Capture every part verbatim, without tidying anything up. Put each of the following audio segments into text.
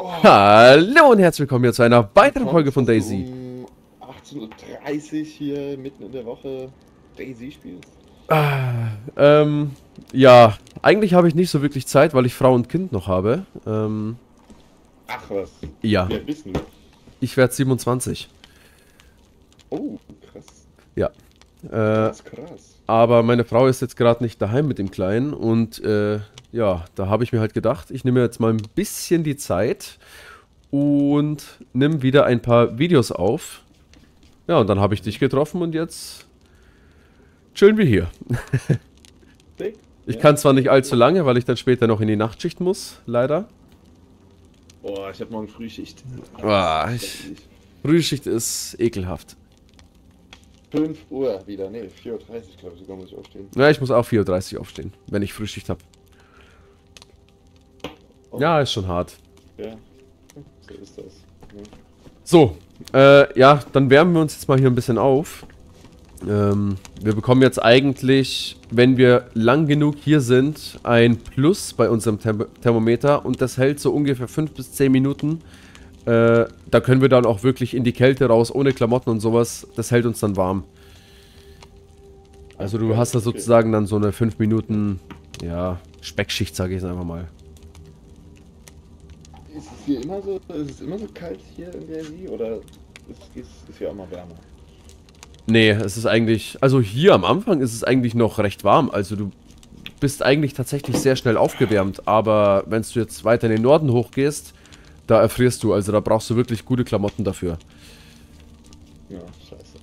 Oh, Hallo und herzlich willkommen hier zu einer weiteren kommt Folge von dass du Daisy. um achtzehn Uhr dreißig hier mitten in der Woche Daisy spielst? Ah, ähm, ja, eigentlich habe ich nicht so wirklich Zeit, weil ich Frau und Kind noch habe. Ähm, Ach was, ja, wer bist du? ich werde siebenundzwanzig. Oh, krass, Ja, äh, krass, krass. aber meine Frau ist jetzt gerade nicht daheim mit dem Kleinen und äh, ja, da habe ich mir halt gedacht, ich nehme jetzt mal ein bisschen die Zeit und nimm wieder ein paar Videos auf. Ja, und dann habe ich dich getroffen und jetzt chillen wir hier. Dick? Ich Ja, kann zwar nicht ja, allzu cool. lange, weil ich dann später noch in die Nachtschicht muss, leider. Boah, ich hab morgen Frühschicht. Ah, Das ist ich, schrecklich. Frühschicht ist ekelhaft. fünf Uhr wieder, nee, vier Uhr dreißig glaube ich sogar muss ich aufstehen. Ja, ich muss auch vier Uhr dreißig aufstehen, wenn ich Frühschicht habe. Oh, Ja, ist schon hart. ja, so ist das. Ne? So, äh, ja, dann wärmen wir uns jetzt mal hier ein bisschen auf. Ähm, wir bekommen jetzt eigentlich, wenn wir lang genug hier sind, ein Plus bei unserem Therm Thermometer und das hält so ungefähr fünf bis zehn Minuten. Äh, da können wir dann auch wirklich in die Kälte raus, ohne Klamotten und sowas. Das hält uns dann warm. Also du Okay, hast da okay. sozusagen dann so eine fünf Minuten, ja, Speckschicht, sage ich jetzt einfach mal. Ist es hier immer so, ist es immer so kalt hier in der See oder ist, ist, ist hier auch mal wärmer? Nee, es ist eigentlich, also hier am Anfang ist es eigentlich noch recht warm. Also du bist eigentlich tatsächlich sehr schnell aufgewärmt. Aber wenn du jetzt weiter in den Norden hochgehst, da erfrierst du. Also da brauchst du wirklich gute Klamotten dafür. Ja, scheiße.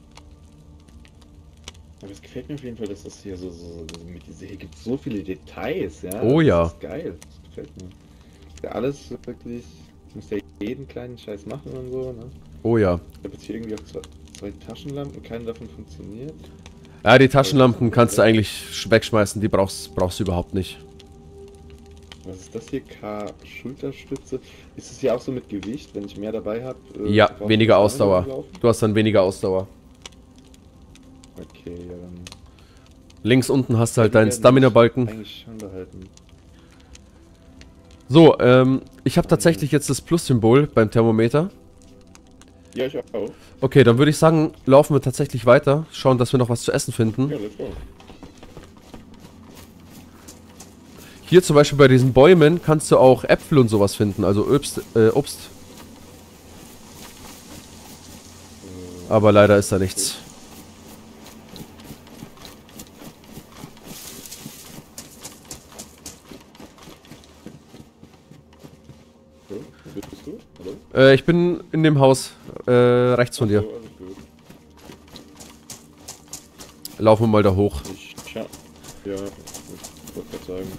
Aber es gefällt mir auf jeden Fall, dass das hier so, so, so mit dieser, hier gibt so viele Details, ja. Oh ja. Das ist geil. Das gefällt mir. Ja, alles wirklich, ich muss ja jeden kleinen Scheiß machen und so, ne? Oh ja. Ich habe jetzt hier irgendwie auch zwei, zwei Taschenlampen, keine davon funktioniert. Ja, die Taschenlampen kannst du eigentlich wegschmeißen. Die brauchst, brauchst du überhaupt nicht. Was ist das hier? K-Schulterstütze. Ist es hier auch so mit Gewicht, wenn ich mehr dabei habe? Äh, Ja, brauche ich weniger das Ausdauer. laufen? Du hast dann weniger Ausdauer. Okay, ja dann. Links unten hast du halt Die deinen werden Stamina-Balken. eigentlich schon behalten. So, ähm, ich habe tatsächlich jetzt das Plus-Symbol beim Thermometer. Ja, ich auch. Okay, dann würde ich sagen, laufen wir tatsächlich weiter. Schauen, dass wir noch was zu essen finden. Ja, let's go. Hier zum Beispiel bei diesen Bäumen kannst du auch Äpfel und sowas finden, also Obst. Äh, Obst. Aber leider ist da nichts. So, wo bist du? Hallo? Äh, ich bin in dem Haus äh, rechts von dir. So, alles gut. Laufen wir mal da hoch. Ich schau. Ja, ich wollte gerade sagen.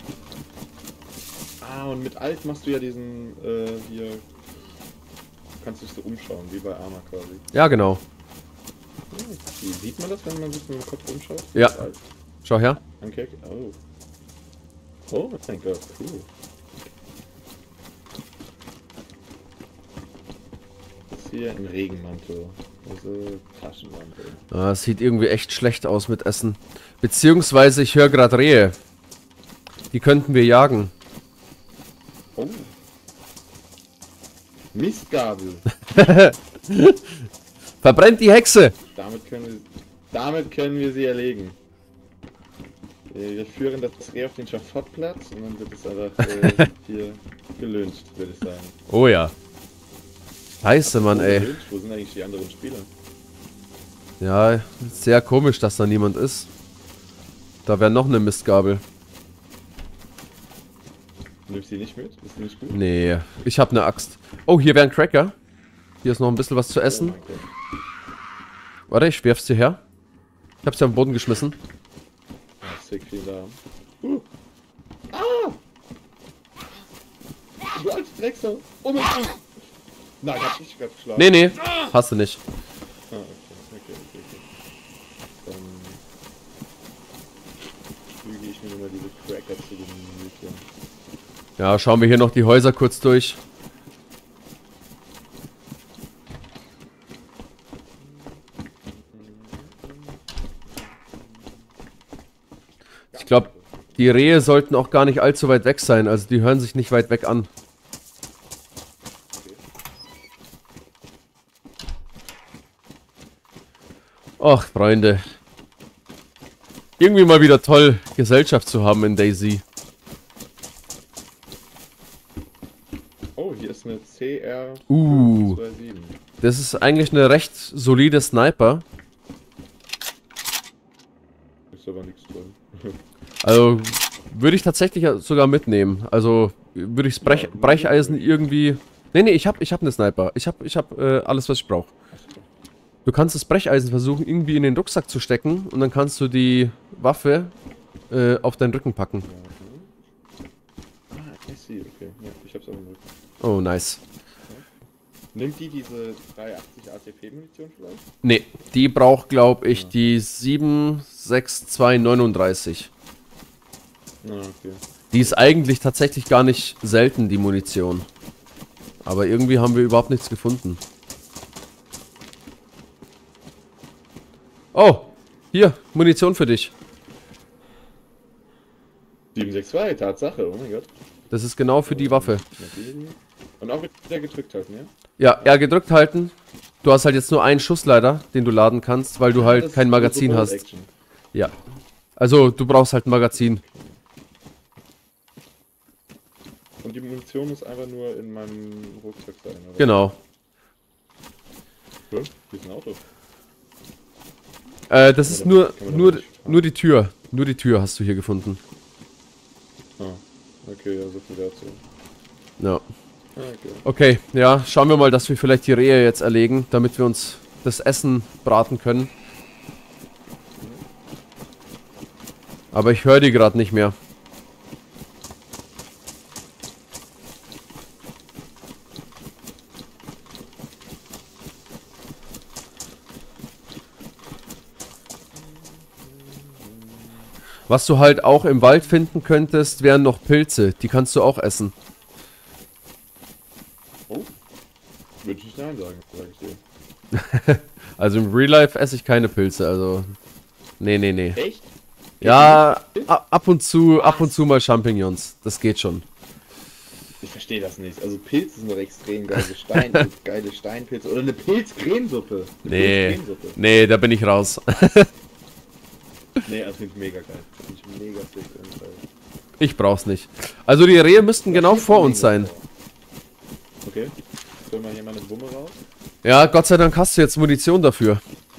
Ah, und mit Alt machst du ja diesen, äh, hier. Kannst dich so umschauen, wie bei Arma quasi. Ja, genau. Wie sieht man das, wenn man sich mit dem Kopf umschaut? Ja. Mit Alt? Schau her. Okay, oh. Oh mein Gott, cool. Das hier ein Regenmantel. Also Taschenlampe. Ah, es sieht irgendwie echt schlecht aus mit Essen. Beziehungsweise ich höre gerade Rehe. Die könnten wir jagen. Oh. Mistgabel. Verbrennt die Hexe! Damit können wir, damit können wir sie erlegen. Wir wir führen das Reh auf den Schafottplatz und dann wird es einfach äh, hier gelyncht, würde ich sagen. Oh ja. Scheiße, Mann, Oh, ey. gelyncht? Wo sind eigentlich die anderen Spieler? Ja, sehr komisch, dass da niemand ist. Da wäre noch eine Mistgabel. Nimmst du die nicht mit? Ist die nicht gut? Nee, ich habe eine Axt. Oh, hier wäre ein Cracker. Hier ist noch ein bisschen was zu Oh essen. mein Gott. Warte, ich werf's dir her. Ich hab's ja am Boden geschmissen. Ah, sick, vielen Dank. Uh. Ah! Du als Drecksau! Oh mein Gott! Nein, ich hab dich gerade geschlagen. Nee, nee, hast du nicht. Ah, okay, okay, okay, okay. Dann füge ich mir nochmal diese Cracker zu Gemüte. Ja, schauen wir hier noch die Häuser kurz durch. Ich glaube, die Rehe sollten auch gar nicht allzu weit weg sein. Also die hören sich nicht weit weg an. Ach, Freunde. Irgendwie mal wieder toll, Gesellschaft zu haben in DayZ. Oh, hier ist eine C R Uh. fünf zwei sieben. Das ist eigentlich eine recht solide Sniper. Ist aber nichts drin. Also würde ich tatsächlich sogar mitnehmen. Also würde ich das Brech, Brecheisen irgendwie... Nee, nee, ich hab, ich hab eine Sniper. Ich hab, ich hab äh, alles, was ich brauche. Du kannst das Brecheisen versuchen, irgendwie in den Rucksack zu stecken und dann kannst du die Waffe äh, auf deinen Rücken packen. Ah, I see, okay. Ja, ich hab's auch im Rücken. Oh, nice. Nimmt die diese dreihundertachtzig A T P-Munition vielleicht? Nee, die braucht, glaube ich, die sieben sechs zwei neununddreißig. Ah, okay. Die ist eigentlich tatsächlich gar nicht selten, die Munition. Aber irgendwie haben wir überhaupt nichts gefunden. Oh, hier, Munition für dich. sieben sechs zwei, Tatsache, oh mein Gott. Das ist genau für die Waffe. Und auch mit der gedrückt halten, ja? Ja, R gedrückt halten. Du hast halt jetzt nur einen Schuss leider, den du laden kannst, weil du Ah, halt das kein ist Magazin so hast. Action. Ja. Also, du brauchst halt ein Magazin. Und die Munition muss einfach nur in meinem Rucksack sein, oder? Genau. Hm? Hier ist ein Auto. Äh, das ist Kann man nur, damit- kann man nur, damit nicht fahren? nur die Tür. Nur die Tür hast du hier gefunden. Ah, okay, ja, so viel dazu. Ja. Ah, okay. Okay, ja, schauen wir mal, dass wir vielleicht die Rehe jetzt erlegen, damit wir uns das Essen braten können. Aber ich höre die gerade nicht mehr. Was du halt auch im Wald finden könntest, wären noch Pilze. Die kannst du auch essen. Oh, würde ich nicht nein sagen, sag ich dir. Also im Real Life esse ich keine Pilze, also... Nee, nee, nee. Echt? Ja, a- ab und zu, ab und zu mal Champignons. Das geht schon. Ich verstehe das nicht. Also Pilze sind doch extrem geil. So Stein, so geile Steinpilze. Oder eine Pilzcremesuppe. Eine Nee, Pilzcremesuppe. nee, da bin ich raus. Nee, das finde ich mega geil. Finde ich mega sick. irgendwie. Ich brauch's nicht. Also die Rehe müssten genau vor uns sein. Okay. Soll mal hier mal eine Wumme raus? Ja, Gott sei Dank hast du jetzt Munition dafür.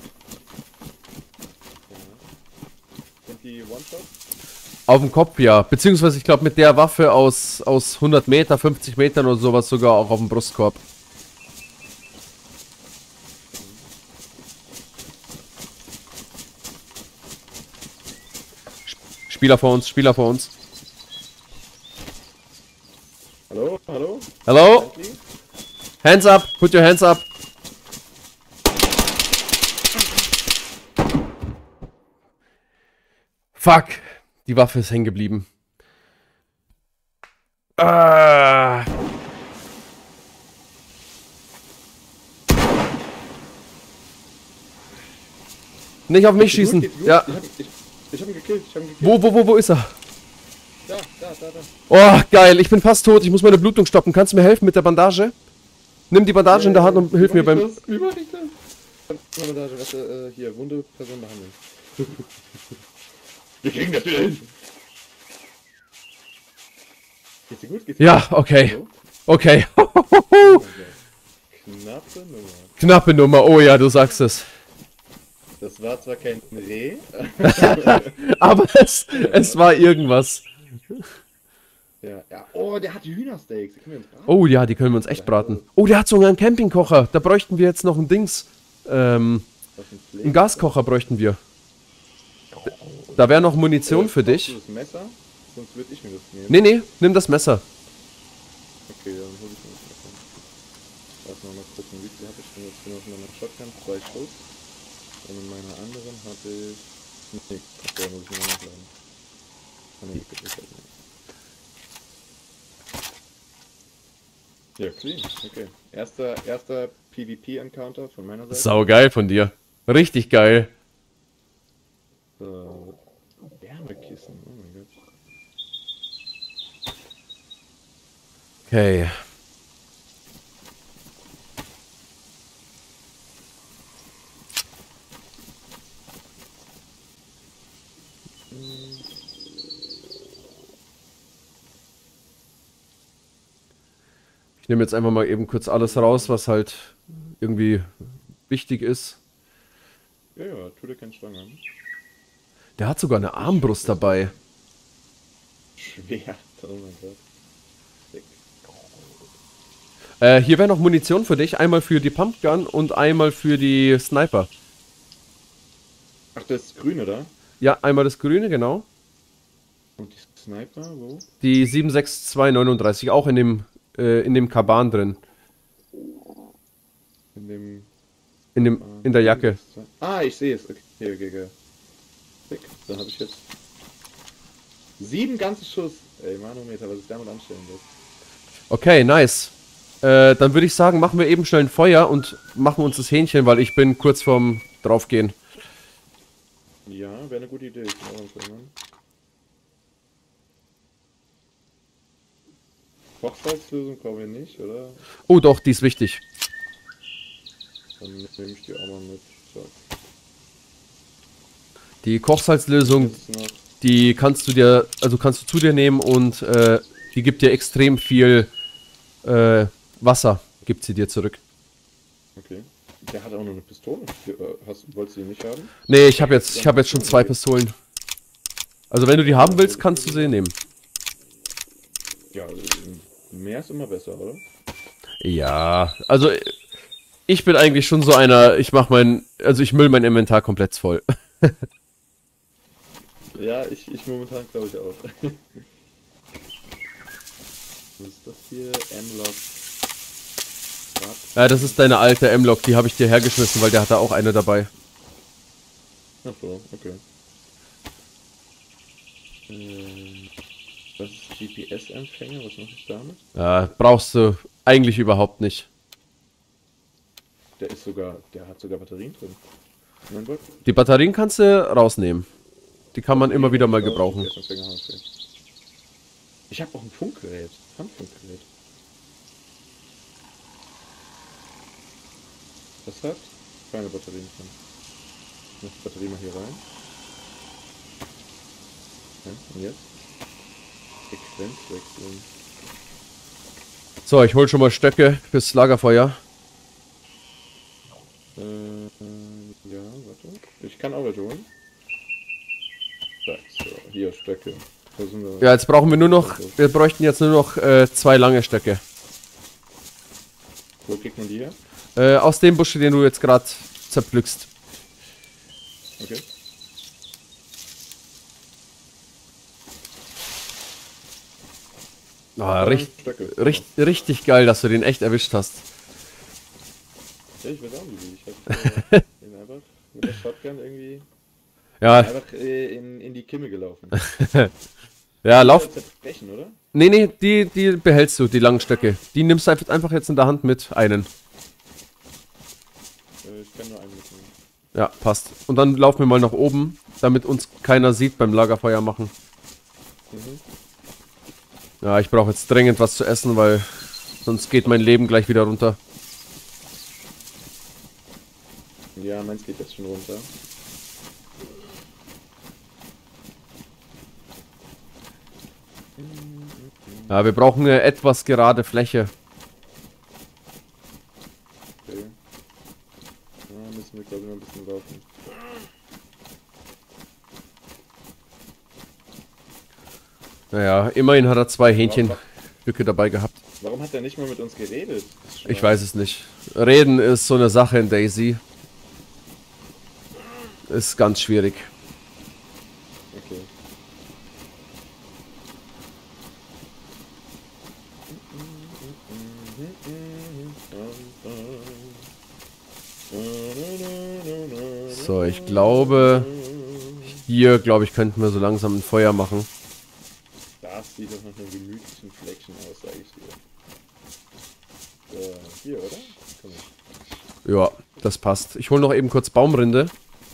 Sind die One-Shot? Auf dem Kopf, ja. Beziehungsweise ich glaube mit der Waffe aus, aus hundert Meter, fünfzig Metern oder sowas sogar auch auf dem Brustkorb. Spieler vor uns, Spieler vor uns. Hallo? Hallo? Hello? Friendly? Hands up, put your hands up. Fuck, die Waffe ist hängen geblieben. Ah. Nicht auf mich Geht's dir schießen. gut? Geht's dir gut? Ja. Ich hab, ich, ich hab ihn gekillt. Ich hab ihn gekillt. Wo, wo, wo, wo ist er? Da, da, da, da. Oh, geil. Ich bin fast tot. Ich muss meine Blutung stoppen. Kannst du mir helfen mit der Bandage? Nimm die Bandage in der Hand und hilf mir beim... Das? Wie mach ich das? Bandage, was, äh, hier, wunde Person behandeln. Wir kriegen das wieder hin. Geht's dir gut? Geht's dir Ja, gut? okay. So? Okay. Oh mein Gott. Knappe Nummer. Knappe Nummer. Oh ja, du sagst es. Das war zwar kein Reh. Aber es, es war irgendwas. Ja, ja. Oh, der hat Hühnersteaks. Die können wir uns braten. Oh ja, die können wir uns echt braten. Oh, der hat sogar einen Campingkocher. Da bräuchten wir jetzt noch ein Dings. Ähm, Was ein Fleck. einen Gaskocher bräuchten wir. Da wäre noch Munition Äh, für brauchst dich. du das Messer? Sonst würde ich mir das nehmen. Nee, nee, nimm das Messer. Okay, dann hol ich mir das Messer. Lass mal mal gucken, wie viel habe ich denn jetzt hier noch in meiner Shotgun? Zwei Schuss. Und in meiner anderen hatte ich... Nee, okay, muss ich mir nachladen. Ah, nee, geht nicht. Ja, clean, okay. Erster, erster PvP-Encounter von meiner Seite. Sau geil von dir. Richtig geil. So, Wärmekissen, oh mein Gott. Okay. Ich nehme jetzt einfach mal eben kurz alles raus, was halt irgendwie wichtig ist. Ja, ja, tu dir keinen Zwang an. Der hat sogar eine Armbrust dabei. Schwert, oh mein Gott. Sick. Äh, hier wäre noch Munition für dich. Einmal für die Pumpgun und einmal für die Sniper. Ach, das Grüne da? Ja, einmal das Grüne, genau. Und die Sniper, wo? Die sieben sechs zwei neununddreißig, auch in dem, äh, in dem Kaban drin. In dem... In dem, in der Jacke. Ah, ich sehe es. Okay, okay, okay. Sick. Dann habe ich jetzt... Sieben ganze Schuss. Ey, Manometer, was ich damit anstellen will. Okay, nice. Äh, dann würde ich sagen, machen wir eben schnell ein Feuer und machen uns das Hähnchen, weil ich bin kurz vorm draufgehen. Ja, wäre eine gute Idee. Ich bin auch am Kümmern. Kochsalzlösung brauchen wir nicht, oder? Oh doch, die ist wichtig. Dann nehme ich die auch mal mit. So. Die Kochsalzlösung, Jetzt noch. die kannst du dir, also kannst du zu dir nehmen und äh, die gibt dir extrem viel äh, Wasser, gibt sie dir zurück. Okay. Der hat auch noch eine Pistole. Hast, wolltest du die nicht haben? Nee, ich habe jetzt, ich habe jetzt schon zwei Pistolen. Also wenn du die haben willst, kannst du sie nehmen. Ja, mehr ist immer besser, oder? Ja, also ich bin eigentlich schon so einer, ich mach mein, also ich müll mein Inventar komplett voll. Ja, ich, ich momentan glaube ich auch. Was ist das hier? M-Lock. Ja, das ist deine alte M-Lok, die habe ich dir hergeschmissen, weil der hatte auch eine dabei. Ach so, okay. Ähm, was ist G P S-Empfänger? Was mache ich damit? Ja, brauchst du eigentlich überhaupt nicht. Der ist sogar, der hat sogar Batterien drin. Mein Gott. Die Batterien kannst du rausnehmen. Die kann man immer wieder mal gebrauchen. G P S-Empfänger habe ich. Ich habe auch ein Funkgerät. Handfunkgerät. Das hat keine Batterien drin. Ich mach die Batterie mal hier rein. Ja, und jetzt? Frequenz wechseln. So, ich hol schon mal Stöcke fürs Lagerfeuer. Äh, äh, ja, warte. Ich kann auch welche holen. So, hier, Stöcke. Da sind wir. Ja, jetzt brauchen wir nur noch, wir bräuchten jetzt nur noch äh, zwei lange Stöcke. Wo kriegt man die her? Äh, aus dem Busch, den du jetzt gerade zerpflückst. Okay. Ah, richtig, Stöcke. richtig, richtig geil, dass du den echt erwischt hast. Ja, ich weiß auch nicht wie. Ich hab äh, ihn einfach mit der Shotgun irgendwie Ja, einfach äh, in, in die Kimme gelaufen. ja, lauf. Zerbrechen, oder? Nee, nee, die, die behältst du, die langen Stöcke. Die nimmst du einfach, einfach jetzt in der Hand mit, einen. Äh, ich kann nur einen mitnehmen. Ja, passt. Und dann laufen wir mal nach oben, damit uns keiner sieht beim Lagerfeuer machen. Mhm. Ja, ich brauche jetzt dringend was zu essen, weil sonst geht mein Leben gleich wieder runter. Ja, meins geht jetzt schon runter. Ja, wir brauchen eine etwas gerade Fläche. Okay. Ja, müssen wir glaube ich noch ein bisschen laufen. Naja, immerhin hat er zwei Hähnchenstücke dabei gehabt. Warum hat er nicht mal mit uns geredet? Ich weiß es nicht. Reden ist so eine Sache in Daisy. Ist ganz schwierig. Okay. So, ich glaube, hier, glaube ich, könnten wir so langsam ein Feuer machen. Das sieht doch nach einem gemütlichen Fleckchen aus, sag ich dir. So, hier, oder? Komm mal. Ja, das passt. Ich hole noch eben kurz Baumrinde.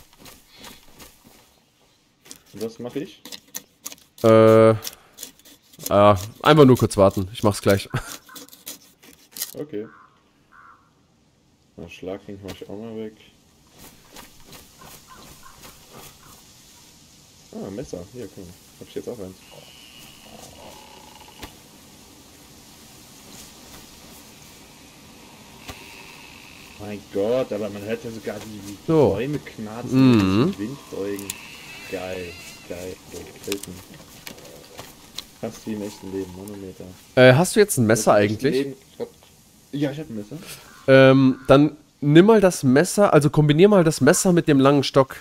Und was mache ich? Äh, äh, einfach nur kurz warten. Ich mach's gleich. Okay. Na, Schlagring mach ich auch mal weg. Ah, Messer. Hier, komm. Hab ich jetzt auch eins. mein Gott, aber man hört ja sogar die So. Bäume knarzen, Mhm. die Windbeugen. Geil, geil, gefällt mir. Fast wie im echten Leben, Manometer. Äh, hast du jetzt ein Messer Also im echten eigentlich? Leben- Ja, ich hab ein Messer. Ähm, dann nimm mal das Messer, also kombinier mal das Messer mit dem langen Stock.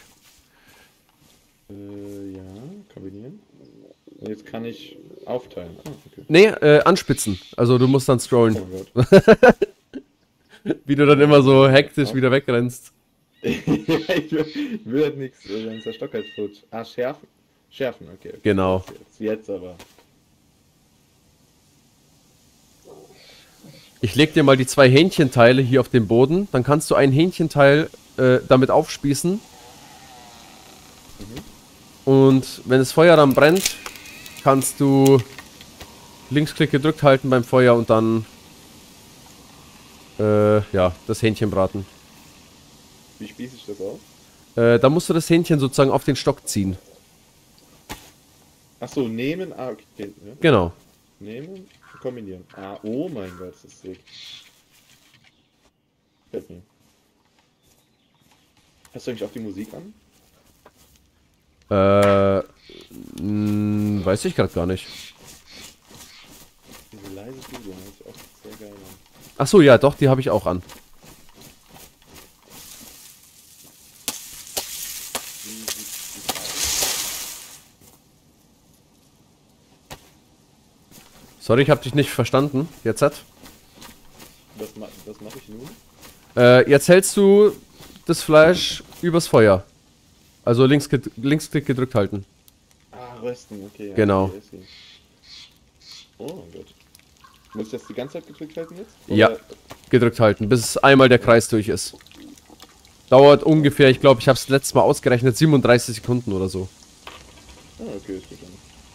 Äh, ja, kombinieren. Und jetzt kann ich aufteilen. Ah, okay. Nee, äh, anspitzen. Also du musst dann Oh scrollen. mein Gott. Wie du dann immer so hektisch wieder wegrennst. ich will, ich will halt nichts, dann ist der Stock halt futsch. Ah, schärfen? Schärfen, okay. okay. Genau. Jetzt, jetzt aber. Ich leg dir mal die zwei Hähnchenteile hier auf den Boden. Dann kannst du ein Hähnchenteil äh, damit aufspießen. Und wenn das Feuer dann brennt, kannst du Linksklick gedrückt halten beim Feuer und dann äh, ja, das Hähnchen braten. Wie spieße ich das auf? Äh, da musst du das Hähnchen sozusagen auf den Stock ziehen. Achso, nehmen, ah, okay. Ja. Genau. Nehmen, kombinieren. Ah, oh mein Gott, das ist sick. Gefällt mir. Hast du eigentlich auch die Musik an? Äh, mh, weiß ich gerade gar nicht. Diese leise Flügel, das ist auch sehr geil an. Ach so, ja, doch, die habe ich auch an. Sorry, ich habe dich nicht verstanden. Jetzt hat. Was, ma was mache ich nun? Äh, jetzt hältst du das Fleisch übers Feuer. Also links Linksklick gedrückt halten. Ah, rösten, okay. Ja, Genau. okay, I see. Oh mein Gott. Muss ich das die ganze Zeit gedrückt halten jetzt? Ja. Oder- Gedrückt halten, bis einmal der Kreis durch ist. Dauert ungefähr, ich glaube, ich habe es letztes Mal ausgerechnet, siebenunddreißig Sekunden oder so. Ah, okay, ist gut dann.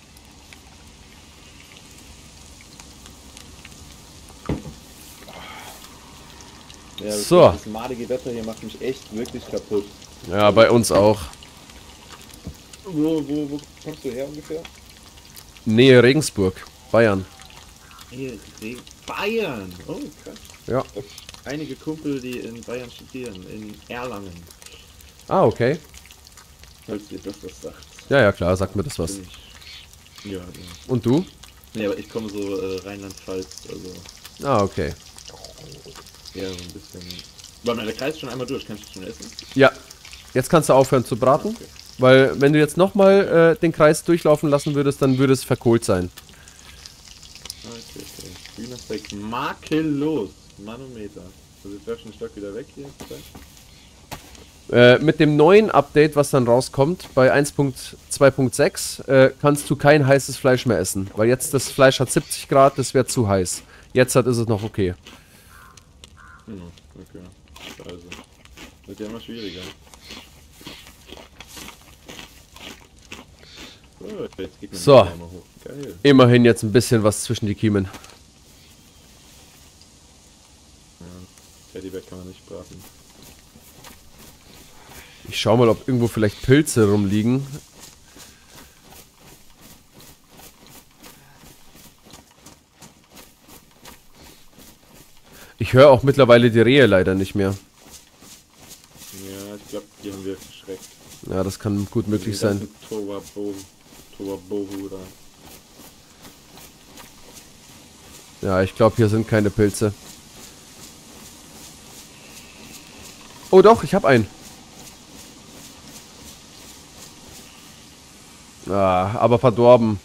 Ja, das, So. das madige Wetter hier macht mich echt wirklich kaputt. Ja, bei uns auch. Wo, wo, wo kommst du her ungefähr? Nähe Regensburg, Bayern. Hier, die Bayern! Oh, krass. Ja. Einige Kumpel, die in Bayern studieren, in Erlangen. Ah, okay. Falls ihr das was sagt. Ja, ja, klar, sagt mir das was. Bin ich. Ja, ja. Und du? Nee, aber ich komme so äh, Rheinland-Pfalz, also Ah, okay. eher so ein bisschen. War mir der Kreis schon einmal durch, kannst du schon essen? Ja, jetzt kannst du aufhören zu braten, Okay. weil wenn du jetzt nochmal äh, den Kreis durchlaufen lassen würdest, dann würde es verkohlt sein. Okay, okay. Hühnersteak makellos. Manometer. Also jetzt werf ich den Stock wieder weg hier. Äh, mit dem neuen Update, was dann rauskommt, bei eins Punkt zwei Punkt sechs, äh, kannst du kein heißes Fleisch mehr essen. Weil jetzt das Fleisch hat siebzig Grad, das wäre zu heiß. Jetzt hat ist es noch okay. Hm, okay. Also. Wird ja immer schwieriger. So, jetzt geht mir So. die Wärme hoch. Geil. Immerhin jetzt ein bisschen was zwischen die Kiemen. Ja, Teddybär kann man nicht braten. Ich schau mal, ob irgendwo vielleicht Pilze rumliegen. Ich höre auch mittlerweile die Rehe leider nicht mehr. Ja, ich glaube, die haben wir verschreckt. Ja, das kann gut möglich sein. Towabohu Towabohu da. Ja, ich glaube, hier sind keine Pilze. Oh doch, ich habe einen. Ah, aber verdorben.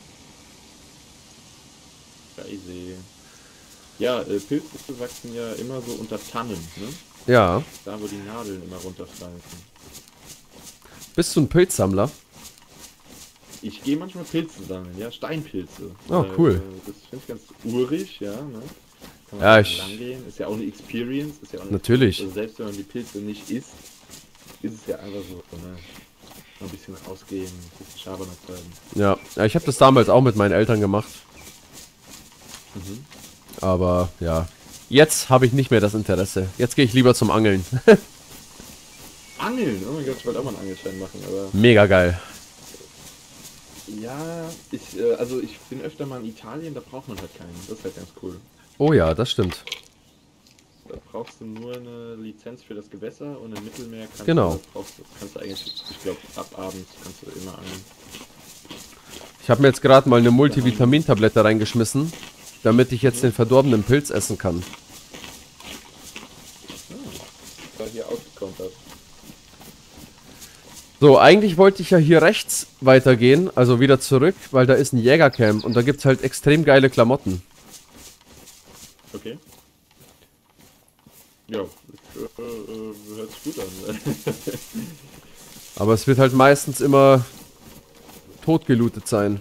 Scheiße. Ja, äh, Pilze wachsen ja immer so unter Tannen, ne? Ja. Da, wo die Nadeln immer runterfallen. Bist du ein Pilzsammler? Ich gehe manchmal Pilze sammeln, ja, Steinpilze. Oh, Weil, cool. äh, das finde ich ganz urig, ja, ne? Kann man Ja, ja, ich- lang gehen. Ist ja auch eine Experience, ist ja auch eine Natürlich. Also selbst wenn man die Pilze nicht isst, ist es ja einfach so, ne? Mal ein bisschen rausgehen, ein bisschen Schabernack treiben. Ja. Ja, ich habe das damals auch mit meinen Eltern gemacht. Mhm. Aber ja. Jetzt habe ich nicht mehr das Interesse. Jetzt gehe ich lieber zum Angeln. Angeln! Oh mein Gott, ich wollte auch mal einen Angelschein machen, aber. Mega geil. Ja, ich, äh, also ich bin öfter mal in Italien, da braucht man halt keinen. Das ist halt ganz cool. Oh ja, das stimmt. Da brauchst du nur eine Lizenz für das Gewässer und im Mittelmeer kannst Genau. du, brauchst, du- kannst du eigentlich, ich glaube, ab abends kannst du immer angeln. Ich habe mir jetzt gerade mal eine Multivitamintablette reingeschmissen, damit ich jetzt den verdorbenen Pilz essen kann. Da hier ausgekontert. So, eigentlich wollte ich ja hier rechts weitergehen, also wieder zurück, weil da ist ein Jägercamp und da gibt's halt extrem geile Klamotten. Okay. Ja, äh, äh, hört sich gut an. Aber es wird halt meistens immer totgelootet sein.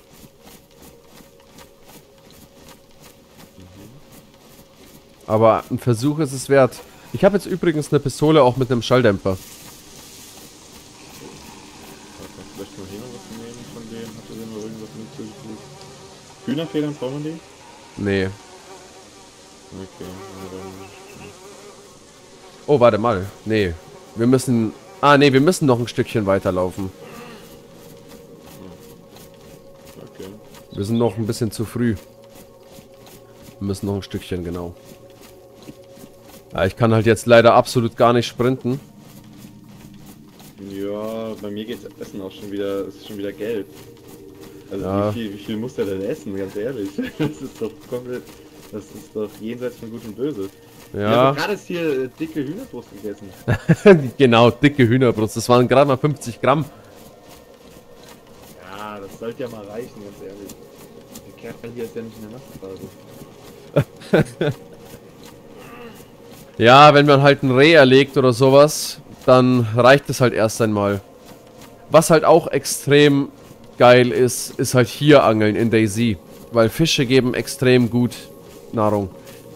Aber ein Versuch ist es wert. Ich habe jetzt übrigens eine Pistole auch mit einem Schalldämpfer. Vielleicht können wir hier noch was nehmen von denen. Hat er denn noch irgendwas mitzugefügt? Hühnerfedern, braucht man die? Nee. Okay, ja, dann... Oh, warte mal. Nee. Wir müssen... Ah, nee, wir müssen noch ein Stückchen weiterlaufen. Okay. Wir sind noch ein bisschen zu früh. Wir müssen noch ein Stückchen, genau. Ja, ich kann halt jetzt leider absolut gar nicht sprinten. Ja, bei mir geht's Essen auch schon wieder, es ist schon wieder gelb. Also Ja. wie, viel, wie viel muss der denn essen, ganz ehrlich? Das ist doch komplett, das ist doch jenseits von Gut und Böse. Ich Ja, habe gerade jetzt hier äh, dicke Hühnerbrust gegessen. genau, dicke Hühnerbrust. Das waren gerade mal fünfzig Gramm. Ja, das sollte ja mal reichen, ganz ehrlich. Der Kerl hier ist ja nicht in der Massenphase. Ja, wenn man halt ein Reh erlegt oder sowas, dann reicht es halt erst einmal. Was halt auch extrem geil ist, ist halt hier angeln in DayZ. Weil Fische geben extrem gut Nahrung.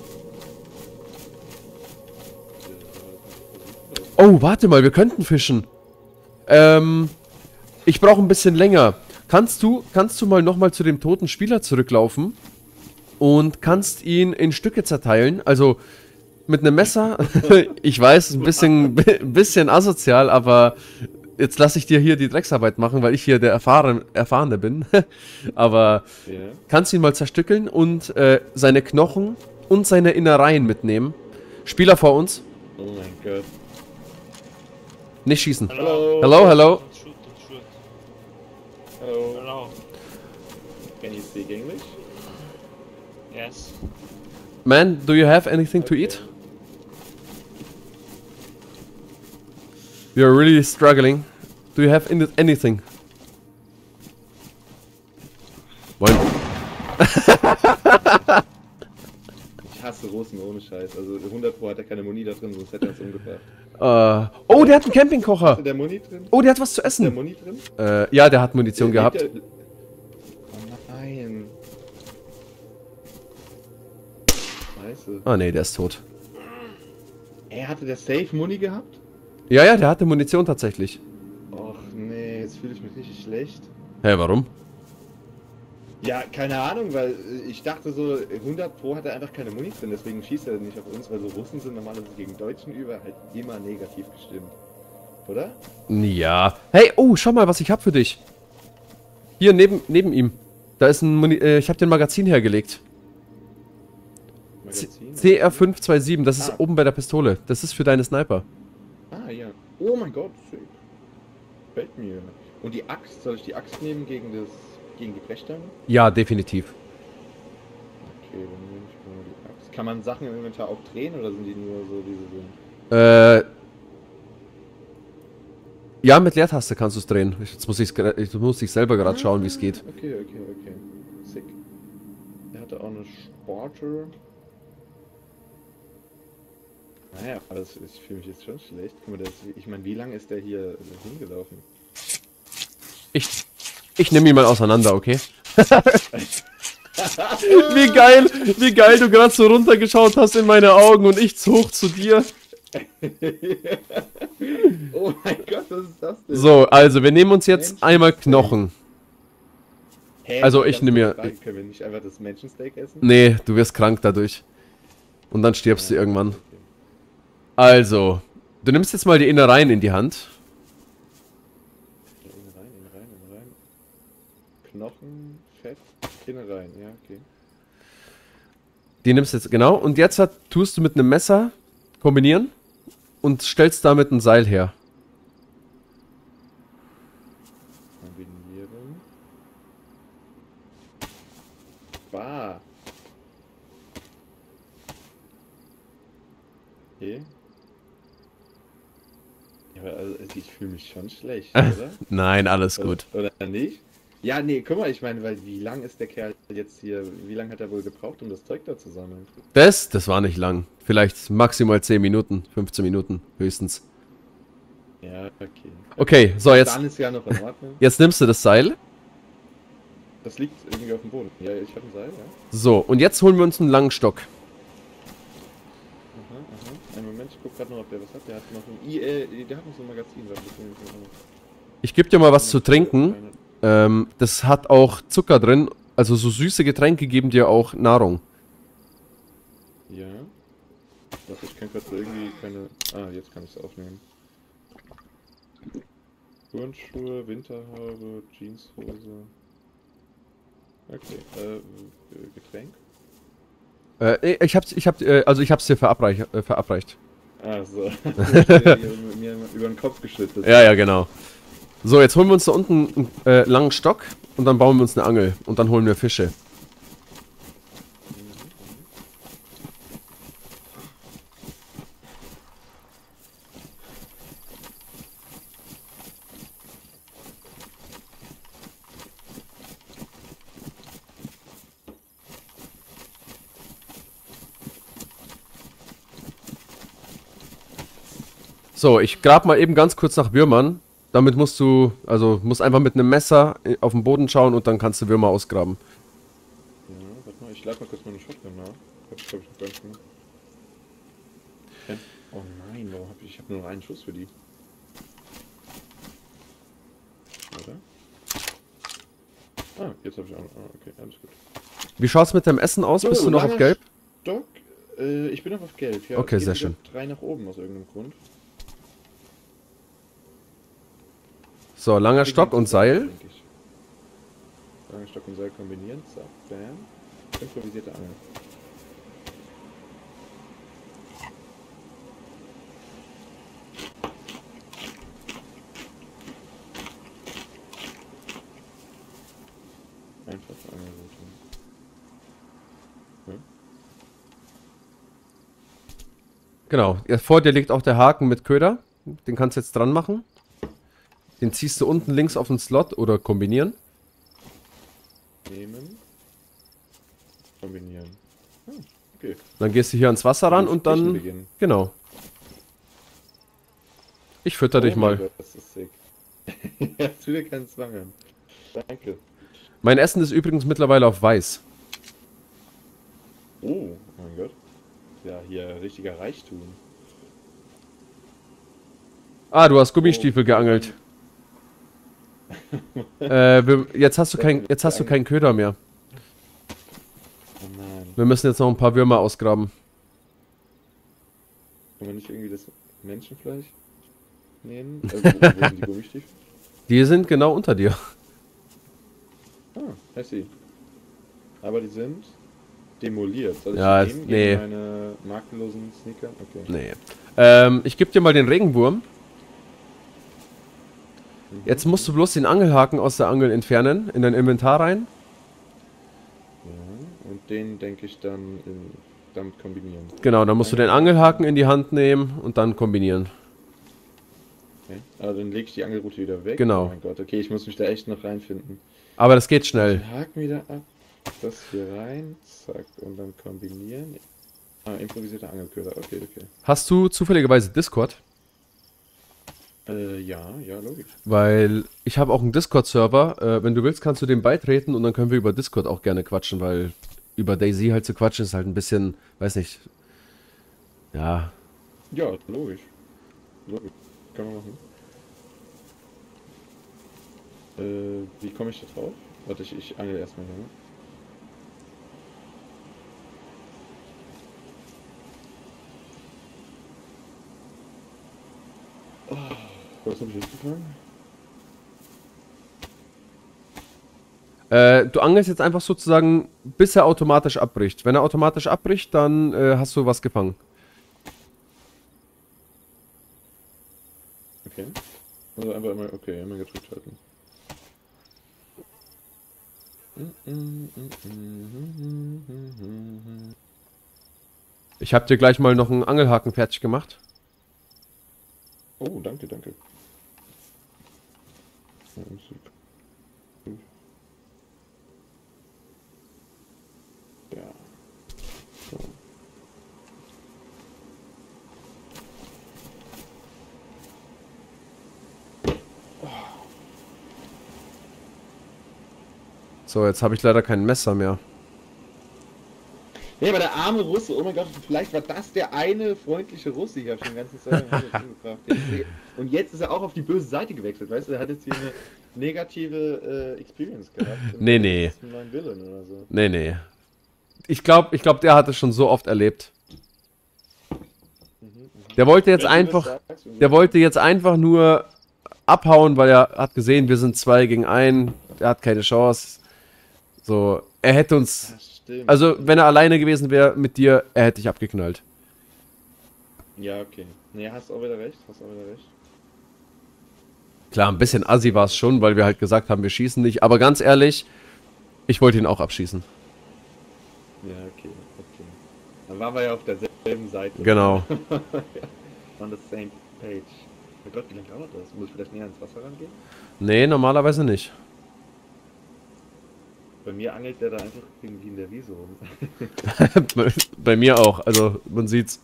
Oh, warte mal, wir könnten fischen. Ähm, ich brauche ein bisschen länger. Kannst du, kannst du mal nochmal zu dem toten Spieler zurücklaufen und kannst ihn in Stücke zerteilen? Also mit einem Messer. Ich weiß, ein bisschen, ein bisschen asozial, aber jetzt lasse ich dir hier die Drecksarbeit machen, weil ich hier der Erfahren, Erfahrene bin. Aber Ja. kannst ihn mal zerstückeln und äh, seine Knochen und seine Innereien mitnehmen. Spieler vor uns. Oh mein Gott. Nicht schießen. Hello. Hello, hello. Don't shoot, don't shoot. Hello. Hello. Can you speak English? Yes. Man, do you have anything to eat? We are really struggling. Do you have any- anything? Moin. Ich hasse Russen ohne Scheiß. Also hundert Pro hat er keine Muni da drin, sonst hätte er uns umgebracht. Äh, oh, der hat einen Campingkocher. Ist der Muni drin? Oh, der hat was zu Ist der essen. Muni drin? Äh, ja, der hat Munition Der- gehabt. der- Oh nein. Scheiße. Ah, nee, der ist tot. Er hatte der Safe Muni gehabt? Ja, ja, der hatte Munition tatsächlich. Och nee, jetzt fühle ich mich richtig schlecht. Hä, warum? Ja, keine Ahnung, weil äh, ich dachte so, hundert Pro hat er einfach keine Muni drin, deswegen schießt er nicht auf uns, weil so Russen sind normalerweise gegen Deutschen über halt immer negativ gestimmt. Oder? Ja. Hey, oh, schau mal, was ich hab für dich. Hier, neben, neben ihm. Da ist ein Muni äh, ich hab den Magazin hergelegt. Magazin? C R fünf zwei sieben, das ist Ah. oben bei der Pistole. Das ist für deine Sniper. Ah ja. Oh mein Gott, sick. Fällt mir. Und die Axt, soll ich die Axt nehmen gegen das gegen die Brechstange? Ja, definitiv. Okay, dann nehme ich mal die Axt. Kann man Sachen im Inventar auch drehen oder sind die nur so, wie sie sind? Äh. Ja, mit Leertaste kannst du es drehen. Jetzt muss ich ich muss ich selber gerade schauen, wie es geht. Okay, okay, okay. Sick. Er hatte auch eine Sporter. Naja, aber das, ich fühle mich jetzt schon schlecht. Guck mal, das, ich meine, wie lange ist der hier hingelaufen? Ich ich nehme ihn mal auseinander, okay? Wie geil, wie geil du gerade so runtergeschaut hast in meine Augen und ich zu hoch zu dir. Oh mein Gott, was ist das denn? So, also wir nehmen uns jetzt Menschen- einmal Knochen. Hä, also ganz ich nehme kurze mir- Frage, können wir nicht einfach das Menschensteak essen? Nee, du wirst krank dadurch. Und dann stirbst du irgendwann. Okay. Also, du nimmst jetzt mal die Innereien in die Hand. Ja, innen rein, innen rein, innen rein. Knochen, Fett, innen rein, ja, okay. Die nimmst du jetzt, genau. Und jetzt hat, tust du mit einem Messer kombinieren und stellst damit ein Seil her. Kombinieren. Bah. Okay. Ja, aber also, ich fühle mich schon schlecht, oder? Nein, alles Oder, gut. oder nicht? Ja, nee, guck mal, ich meine, weil wie lang ist der Kerl jetzt hier, wie lange hat er wohl gebraucht, um das Zeug da zu sammeln? Das, das war nicht lang. Vielleicht maximal zehn Minuten, fünfzehn Minuten höchstens. Ja, okay. Okay, so jetzt, Dann ist ja noch in Ordnung. jetzt nimmst du das Seil. Das liegt irgendwie auf dem Boden. Ja, ich habe ein Seil, ja. So, und jetzt holen wir uns einen langen Stock. Aha, aha. Einen Moment, ich guck gerade noch, ob der was hat. Der hat noch ein I, äh, der hat noch so ein Magazin. Warte, das nehme ich mal auf. Ich gebe dir mal was zu trinken. Ähm, das hat auch Zucker drin. Also so süße Getränke geben dir auch Nahrung. Ja. Warte, ich kann gerade irgendwie keine... Ah, jetzt kann ich es aufnehmen. Turnschuhe, Winterhaube, Jeanshose. Okay, äh, Getränk? Äh, ich hab's, ich hab, äh, also ich hab's dir verabreich, äh, verabreicht. Ah, so. Mir mir über den Kopf geschüttet. Ja, ja, genau. So, jetzt holen wir uns da unten einen äh, langen Stock und dann bauen wir uns eine Angel und dann holen wir Fische. So, ich grab mal eben ganz kurz nach Würmern. Damit musst du, also musst einfach mit einem Messer auf den Boden schauen und dann kannst du Würmer ausgraben. Ja, warte mal, ich lade mal kurz meine Shotgun nach. Hab ich glaube ich noch gar nicht gemacht. Okay. Oh nein, warum hab ich, ich habe nur noch einen Schuss für die. Oder? Ah, jetzt habe ich auch noch. Ah, okay, alles gut. Wie schaut's mit dem Essen aus? Bist So, du noch auf langer Gelb? Stock? Äh, ich bin noch auf Gelb, ja. Okay, es geht sehr wieder schön. Drei nach oben aus irgendeinem Grund. So, langer Kriegen Stock wir und zusammen, Seil. denke ich. Langer Stock und Seil kombinieren, zack, bam. Improvisierte Angel. Einfache Angelroute. Hm? Genau. Ja, vor dir liegt auch der Haken mit Köder. Den kannst du jetzt dran machen. Den ziehst du unten links auf den Slot oder kombinieren. Nehmen. Kombinieren. Ah, okay. Dann gehst du hier ans Wasser ran Mit und Fischen dann... beginnen. Genau. Ich fütter dich Oh mein mal. Gott, das ist sick. Jetzt wieder keinen Zwang an. Danke. Mein Essen ist übrigens mittlerweile auf weiß. Oh, mein Gott. Ja, hier richtiger Reichtum. Ah, du hast Gummistiefel Oh, geangelt. äh, wir, jetzt hast du kein, jetzt hast du keinen Köder mehr. Oh nein. Wir müssen jetzt noch ein paar Würmer ausgraben. Kann man nicht irgendwie das Menschenfleisch nehmen? Äh, wo, wo sind die Gummistiefel? Die sind genau unter dir. Ah, I see. Aber die sind demoliert. Soll ich Ja, die nehmen nee. gegen meine makellosen Sneaker? Okay. Nee. Ähm, ich gebe dir mal den Regenwurm. Mhm. Jetzt musst du bloß den Angelhaken aus der Angel entfernen, in dein Inventar rein. Ja, und den denke ich dann in, damit kombinieren. Genau, dann musst du den Angelhaken in die Hand nehmen und dann kombinieren. Okay. Aber dann lege ich die Angelrute wieder weg. Genau. Oh mein Gott, okay, ich muss mich da echt noch reinfinden. Aber das geht schnell. Den Haken wieder ab. Das hier rein. Zack. Und dann kombinieren. Ah, improvisierter Angelköder. Okay, okay. Hast du zufälligerweise Discord? Äh, ja, ja, logisch. Weil ich habe auch einen Discord-Server. Äh, wenn du willst, kannst du dem beitreten und dann können wir über Discord auch gerne quatschen, weil über DayZ halt zu quatschen ist halt ein bisschen, weiß nicht. Ja. Ja, logisch. Logisch. Kann man machen. Äh, wie komme ich da drauf? Warte, ich, ich angel erstmal hier. Oh, was habe ich jetzt gefangen? Äh, du angelst jetzt einfach sozusagen, bis er automatisch abbricht. Wenn er automatisch abbricht, dann äh, hast du was gefangen. Okay. Also einfach immer, okay, immer gedrückt halten. Ich habe dir gleich mal noch einen Angelhaken fertig gemacht. Oh, danke, danke. Ja. So. So, jetzt habe ich leider kein Messer mehr. Ja, aber der arme Russe, oh mein Gott, vielleicht war das der eine freundliche Russe, ich habe schon den ganzen Server umgebracht. Und jetzt ist er auch auf die böse Seite gewechselt, weißt du, er hat jetzt hier eine negative äh, Experience gehabt. Nee, nee. Einen neuen Villain oder so. Nee, nee. Ich glaube, ich glaub, der hat es schon so oft erlebt. Der wollte jetzt einfach, der wollte jetzt einfach nur abhauen, weil er hat gesehen, wir sind zwei gegen einen, er hat keine Chance. So, er hätte uns, Stimmt. also wenn er alleine gewesen wäre mit dir, er hätte dich abgeknallt. Ja, okay. Nee, hast auch wieder recht, hast auch wieder recht. Klar, ein bisschen assi war es schon, weil wir halt gesagt haben, wir schießen nicht. Aber ganz ehrlich, ich wollte ihn auch abschießen. Ja, okay, okay. Dann waren wir ja auf derselben Seite. Genau. On the same page. Oh Gott, wie lange dauert das? Muss ich vielleicht näher ins Wasser rangehen? Nee, normalerweise nicht. Bei mir angelt der da einfach irgendwie in der Wiese rum. Bei mir auch, also man sieht's.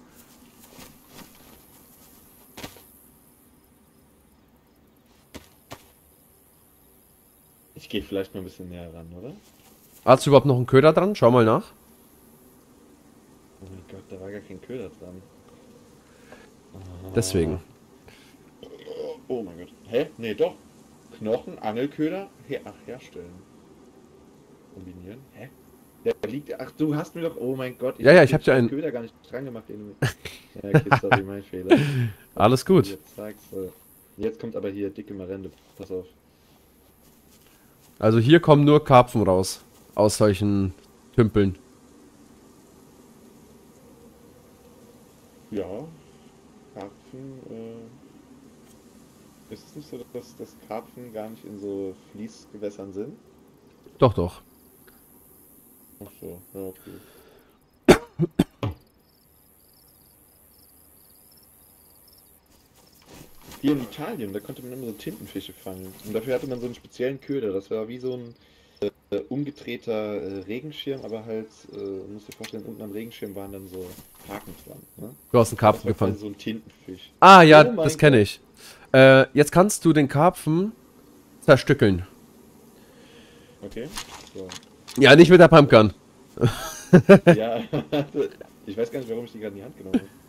Ich gehe vielleicht mal ein bisschen näher ran, oder? Hast du überhaupt noch einen Köder dran? Schau mal nach. Oh mein Gott, da war gar kein Köder dran. Deswegen. Oh mein Gott. Hä? Nee, doch. Knochen, Angelköder, her ach, herstellen. Kombinieren. Hä? Der liegt. Ach, du hast mir doch. Oh mein Gott. Ja, ja, ich hab hab dir den einen- Köder gar nicht dran gemacht. Den du... Ja, okay, sorry, mein Fehler. Alles gut. Jetzt sagst du. Jetzt kommt aber hier dicke Marende. Pass auf. Also hier kommen nur Karpfen raus. Aus solchen Tümpeln. Ja. Karpfen. Äh... Ist es nicht so, dass das Karpfen gar nicht in so Fließgewässern sind? Doch, doch. Ach so, ja, okay. Hier in Italien, da konnte man immer so Tintenfische fangen. Und dafür hatte man so einen speziellen Köder. Das war wie so ein äh, umgedrehter äh, Regenschirm, aber halt, äh, musst dir vorstellen, unten am Regenschirm waren dann so Haken dran. Ne? Du hast einen Das Karpfen war quasi gefangen. so ein Tintenfisch. Ah ja, Oh mein das kenne ich. Äh, jetzt kannst du den Karpfen zerstückeln. Okay, so. Ja, nicht mit der Pumpgun. Ja, ich weiß gar nicht, warum ich die gerade in die Hand genommen habe.